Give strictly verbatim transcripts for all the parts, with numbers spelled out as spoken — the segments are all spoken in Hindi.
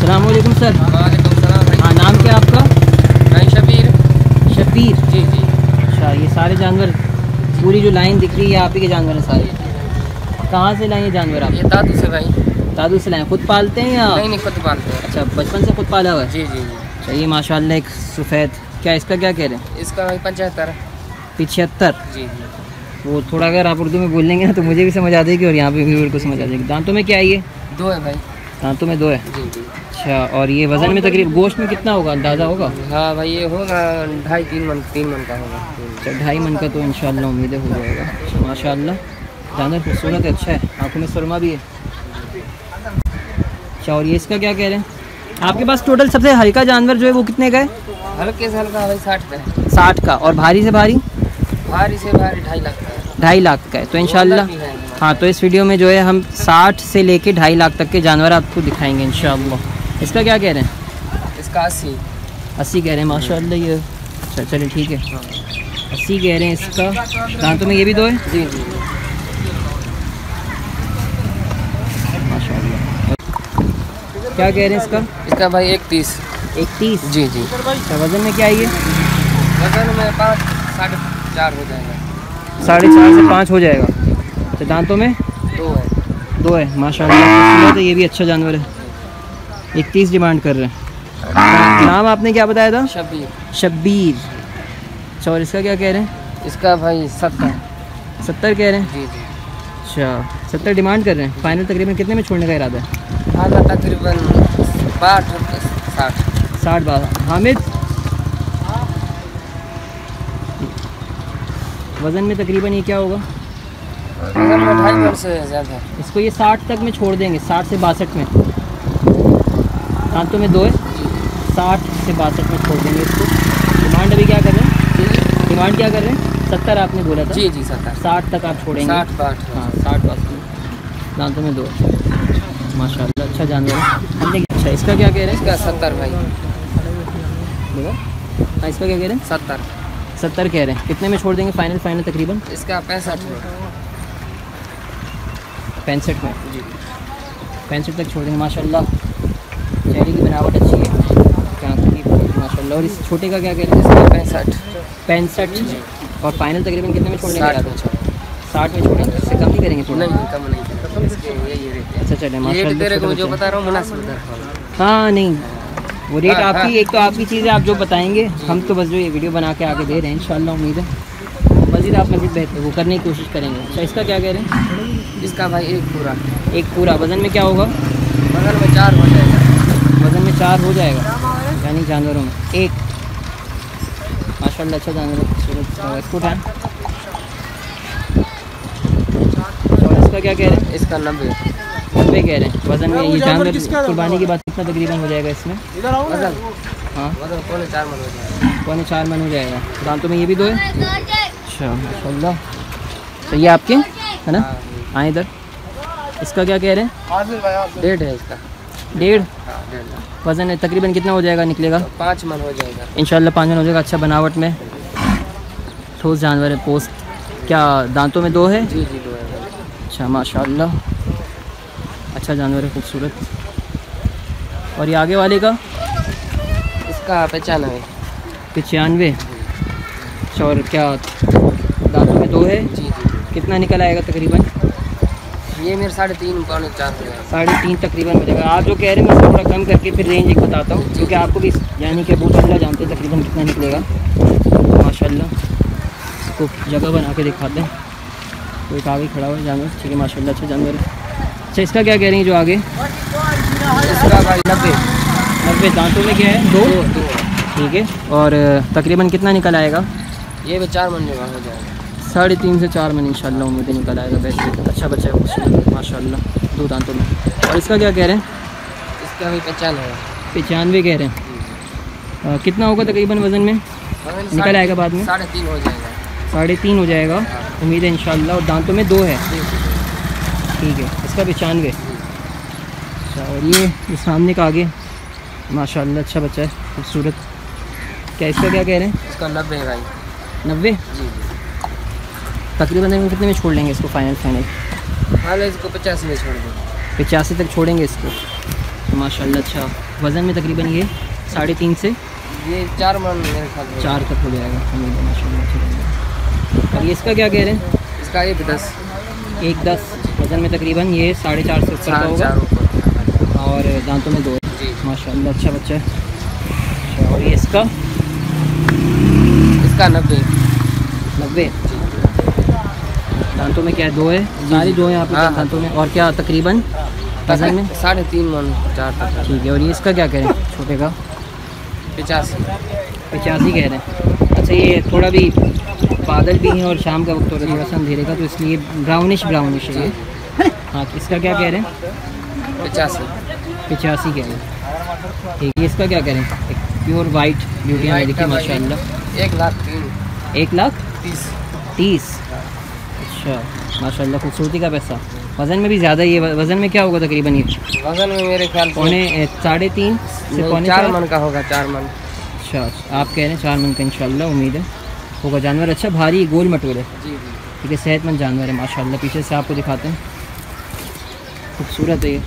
अस्सलाम वालेकुम सर। वालेकुम सलाम भाई। हाँ, नाम क्या आपका? मैं शबीर। शबीर जी जी। अच्छा, ये सारे जानवर, पूरी जो लाइन दिख रही है आप ही के जानवर हैं सारे? कहाँ से लाए ये जानवर आप? ये दादू से भाई। दादू से लाए? खुद पालते हैं या? नहीं नहीं, खुद पालते हैं। अच्छा, बचपन से खुद पाला हुआ है? जी जी जी। अच्छा, ये माशाल्लाह एक सफ़ेद, क्या इसका क्या कह रहे हैं? इसका भाई पचहत्तर। पिछहत्तर? जी जी। वो थोड़ा अगर आप उर्दू में बोलेंगे ना तो मुझे भी समझ आ जाएगी और यहाँ पे व्यूअर को समझ आ जाएगी। दांतों में क्या है ये? दो है भाई। दांतों में दो है? जी जी। अच्छा, और ये वज़न में तकरीबन गोश्त में कितना होगा, अंदाज़ा होगा? हाँ भाई, ये होगा ढाई तीन मन तीन मन का होगा। अच्छा, ढाई मन का तो इंशाल्लाह उम्मीदें हो जाएगा। अच्छा माशाल्लाह, जानवर खूबसूरत है, अच्छा है, आँखों में सुरमा भी है। अच्छा, और ये इसका क्या कह रहे हैं? आपके पास टोटल सबसे हल्का जानवर जो है वो कितने का है? हल्के से हल्का भाई साठ का है। साठ का। और भारी से भारी? भारी से भारी ढाई लाख का है। ढाई लाख का है। तो इंशाल्लाह हाँ, तो इस वीडियो में जो है हम साठ से लेके ढाई लाख तक के जानवर आपको दिखाएंगे इंशाल्लाह। इसका क्या कह रहे हैं? इसका अस्सी। अस्सी कह रहे हैं माशाल्लाह ये। अच्छा चलिए ठीक है, अस्सी कह रहे हैं इसका। दांतों में ये भी दो है? जी जी माशाल्लाह। क्या कह रहे हैं इसका? इसका भाई एक तीस। एक तीस? जी जी। अच्छा, वज़न में क्या है ये? वजन में पाँच साढ़े चार हो जाएगा। साढ़े चार से पाँच हो जाएगा। तो दांतों में दो है। दो है माशाल्लाह। तो ये भी अच्छा जानवर है। इकतीस डिमांड कर रहे हैं। नाम आपने क्या बताया था? शबीर। शब्बीर। अच्छा, और इसका क्या कह रहे हैं? इसका भाई सत्तर। सत्तर कह रहे हैं? जी जी। अच्छा, सत्तर डिमांड कर रहे हैं। फाइनल तकरीबन कितने में छोड़ने का इरादा है? हाँ, तकरीबन बाठ साठ। साठ बारह। हामिद, वज़न में तकरीबन ये क्या होगा? वजन में ढाई मन से ज़्यादा। इसको ये साठ तक में छोड़ देंगे, साठ से बासठ में। दांतों में दो है, साठ से बासठ में छोड़ देंगे इसको। डिमांड अभी क्या कर रहे हैं? डिमांड क्या कर रहे हैं? सत्तर आपने बोला था? जी जी सत्तर। साठ तक आप छोड़ेंगे? साठ बाठ। हाँ, साठ बासठ। दांतों में दो है माशाल्लाह, अच्छा जानवर है हमने। अच्छा, इसका क्या कह रहे हैं? इसका सत्तर भाई। देखो हाँ, इसका क्या कह रहे हैं? सत्तर। सत्तर कह रहे हैं। कितने में छोड़ देंगे फाइनल? फाइनल तकरीबन इसका पैंसठ में। पैंसठ में? जी। पैंसठ तक छोड़ देंगे माशाल्लाह। चेहरे की बनावट अच्छी है, क्या माशाल्लाह। और इस छोटे का क्या कह रहे हैं? इसका पैंसठ। पैंसठ। और फाइनल तकरीबन कितने में छोड़ने का? साठ। साठ में छोड़ेंगे, इससे कम नहीं करेंगे थोड़ा? नहीं कम नहीं करेंगे, इसके यही रेट है। अच्छा चले रेट माशाल्लाह। तेरे को जो बता रहा हूँ मुनासिब दर। हाँ नहीं, वो रेट हाँ, आपकी, हाँ। एक तो आपकी चीज़ है, आप जो बताएंगे। हम तो बस जो ये वीडियो बना के आगे दे रहे हैं इंशाल्लाह। उम्मीद है मज़ीद आप मज़ीद बेहतर वो करने की कोशिश करेंगे। अच्छा, इसका क्या कह रहे हैं? इसका भाई एक पूरा। एक पूरा। वज़न में क्या होगा? वजन में चार हो जाएगा। वज़न में चार हो जाएगा, यानी जानवरों में एक। माशाल्लाह, अच्छा जानवर है। इसको उठाएं। और इसका क्या कह रहे हैं? इसका नब्बे। नब्बे कह रहे हैं। वज़न में ये जानवर कुर्बानी की बात कितना तकरीबन हो जाएगा इसमें? वजन हाँ, वजन पौने चार मन हो जाएगा। पौने चार मन हो जाएगा। दांतों में ये भी दो है? अच्छा माशाल्लाह। तो ये आपके है ना? हाँ, इधर। इसका क्या कह रहे हैं? डेढ़ है इसका। डेढ़? हाँ, डेढ़ लाख। वज़न है तकरीबन कितना हो जाएगा, निकलेगा? पाँच मन हो जाएगा इंशाल्लाह। पाँच मन हो जाएगा। अच्छा, बनावट में ठोस जानवर है। पोस्ट क्या दांतों में दो है? जी जी दो है। अच्छा माशाल्लाह, अच्छा जानवर है, खूबसूरत। और ये आगे वाले का? इसका पचानवे। पचानवे। अच्छा, और क्या दांतों में दो है? जी जी। कितना निकल आएगा तकरीबन? ये मेरे साढ़े तीन पौने चार हो जाएगा। साढ़े तीन तकरीबन हो जाएगा। आप जो कह रहे हैं मैं उसको थोड़ा कम करके फिर रेंज एक बताता हूँ, क्योंकि आपको भी यानी कि बहुत अल्लाह जानते हैं तकरीबन कितना निकलेगा माशाल्लाह। इसको जगह बना के दिखाते हैं। तो एक आगे खड़ा हुआ है जानवर, ठीक है माशाल्लाह, अच्छा जानवर है। अच्छा, इसका क्या कह रही हैं जो आगे? इसका भाई नब्बे। नब्बे। दांतों में क्या है? दो। दो दो है। ठीक है। और तकरीबन कितना निकल आएगा? ये भी चार मन जगह हो जाएगा। साढ़े तीन से चार मन इंशाल्लाह उम्मीदें निकल आएगा। बेहतर, अच्छा बच्चा है खूबसूरत माशाल्लाह, दो दांतों में। और इसका क्या कह रहे हैं? इसका भी पचानवे। पचानवे कह रहे हैं। आ, कितना होगा तकरीबन वज़न में? निकल आएगा बाद में? साढ़े तीन हो जाएगा। साढ़े तीन हो जाएगा उम्मीद है इंशाल्लाह। और दांतों में दो है? ठीक है। इसका पचानवे। अच्छा, और ये ये सामने का आगे माशाल्लाह अच्छा बच्चा है, खूबसूरत। क्या इसका क्या कह रहे हैं? इसका नब्बे है भाई। नब्बे? जी जी। तकरीबन कितने में छोड़ लेंगे इसको फाइनल? फाइनल हाल इसको पचासी में छोड़ देंगे। पचासी तक छोड़ेंगे इसको। माशाल्लाह। अच्छा, वज़न में तकरीबन ये साढ़े तीन से ये चार मन मेरे ख्याल में। चार तक हो जाएगा। माशाल्लाह अच्छा लगेगा। और ये इसका क्या कह रहे हैं? इसका एक दस एक दस वज़न में तकरीबन ये साढ़े चार से ऊपर का चार होगा चार ऊपर। और दांतों में दो है। जी माशाल्लाह अच्छा बच्चा है। अच्छा, और ये इसका इसका नब्बे नब्बे दांतों में क्या है? दो है, सारी दो हैं यहाँ पे हाँ, दांतों में। और क्या तकरीबन वज़न में? साढ़े तीन मन चार तक। ठीक है। और ये इसका क्या कह रहे हैं छोटे का? पचासी पचासी कह रहे हैं। अच्छा, ये थोड़ा भी बादल भी हैं और शाम का वक्त हो रहा है, थोड़ा सा अंधेरे का, तो इसलिए ब्राउनिश ब्राउनिश है ये। हाँ, इसका क्या कह रहे हैं? पचासी पचासी कह रहे हैं। ठीक है। इसका क्या कह रहे हैं? एक प्योर वाइट ब्यूटी है देखिए माशाल्लाह। एक लाख तीन एक लाख तीस। तीस अच्छा माशाल्लाह, खूबसूरती का पैसा। वज़न में भी ज़्यादा, ये वज़न में क्या होगा तकरीबन? ये वजन में मेरे ख्याल से पौने साढ़े तीन से पौने चार मन का होगा। चार मन। अच्छा, आप कह रहे हैं चार मन का, इंशाल्लाह उम्मीद है होगा। जानवर अच्छा भारी गोल मटोल है। जी जी ठीक है, सेहतमंद जानवर है माशाल्लाह। पीछे से आपको दिखाते हैं, खूबसूरत है ये।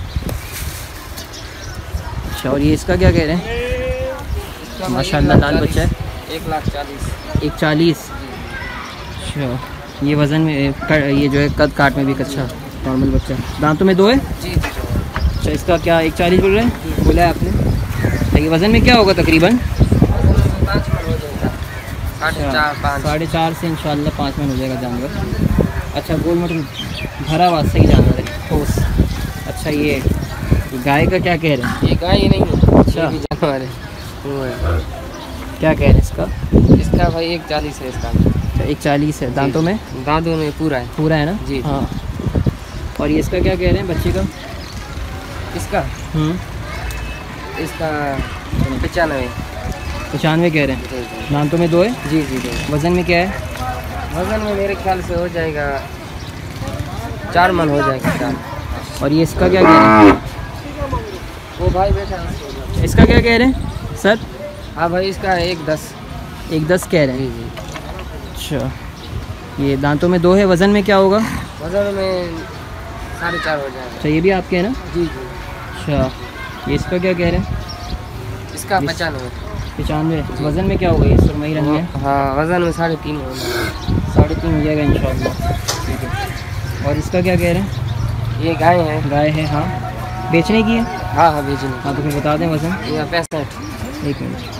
अच्छा, और ये इसका क्या कह रहे हैं? माशाल्लाह लाल बच्चा है। एक लाख चालीस। एक चालीस अच्छा, ये वज़न में कर, ये जो है कद काट में भी एक अच्छा नॉर्मल बच्चा। दांतों में दो है। जी अच्छा, इसका क्या एक चालीस बोल रहे हैं? बोला है आपने। अच्छा, ये वज़न में क्या होगा तकरीबन? पाँच मन हो जाएगा। साढ़े चार पाँच साढ़े चार से इंशाल्लाह पाँच मन हो जाएगा जानवर। अच्छा, गोल मटोल भरा हुआ सही जानवर है, ठोस। अच्छा, ये गाय का क्या कह रहे हैं? ये गाय ही नहीं है। अच्छा। ये भी जानवर है वो है। क्या कह रहे हैं इसका? इसका भाई एक चालीस है इसका। अच्छा, एक चालीस है। दांतों में? दांतों में पूरा है। पूरा है ना? जी। हाँ। और ये इसका क्या कह रहे हैं बच्चे का? इसका हम्म इसका पचानवे। पचानवे कह रहे हैं। जी जी दांतों में दो है। जी जी जी। वज़न में क्या है? वजन में मेरे ख्याल से हो जाएगा चार मन हो जाएगा। चार। और ये इसका क्या कह रहे हैं? वो भाई बैठा है। इसका क्या कह रहे हैं सर? हाँ भाई, इसका एक दस। एक दस कह रहे जी हैं। जी। अच्छा, ये दांतों में दो है। वज़न में क्या होगा? वजन में साढ़े चार हो जाएगा। अच्छा, ये भी आपके है ना? जी जी। अच्छा, ये इसका क्या कह रहे हैं? इसका पचानवे। पचानवे। वज़न में क्या होगा? ये सुरमई रंग है। हाँ, वजन में साढ़े तीन हो जाएगा। साढ़े तीन हो जाएगा इंशाल्लाह। ठीक है। और इसका क्या कह रहे हैं? ये गाय है। गाय है। हाँ, बेचने की है। हाँ हाँ, भेजने। हाँ, तो फिर बता दें वज़न। ये पैंसठ। एक मिनट।